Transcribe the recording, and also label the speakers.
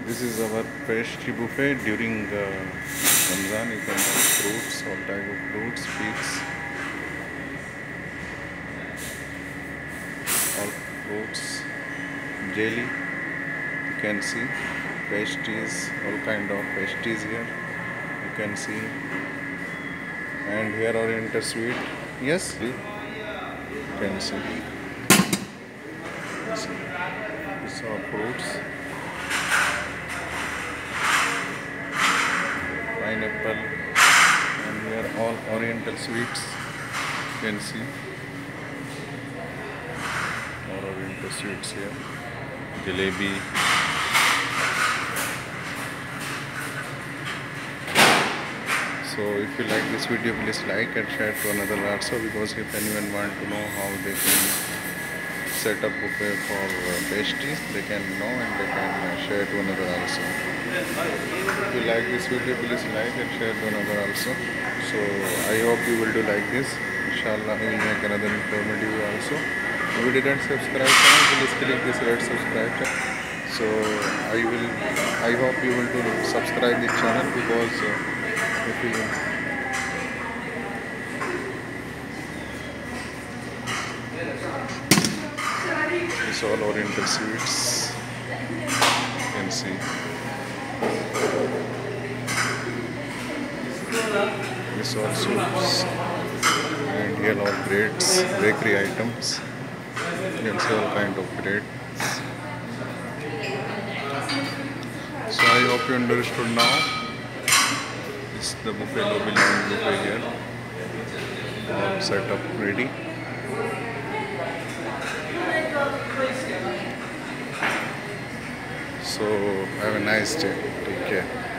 Speaker 1: This is our pastry buffet during Ramzan. You can have fruits, all type of fruits, figs, all fruits, jelly. You can see pastries, all kind of pastries here. You can see, and here Oriental sweet. Yes, you can see. These are fruits. Pineapple, and here all Oriental sweets. You can see all Oriental sweets here. Jalebi. So if you like this video, please like and share to another also, because if anyone want to know how they can set up buffet for pastries, they can know and they can share to another also. If you like this video, please like and share to another also. So I hope you will do like this. Inshallah, we will make another informative video also. If you didn't subscribe channel, please click this red subscribe channel. So I hope you will do subscribe this channel, because if you it's all Oriental sweets. You can see. This all soups, and here all breads, bakery items. You can see all kind of breads. So I hope you understood now. This is the buffet lobby, lounge buffet here. All set up ready. So have a nice day. Take care.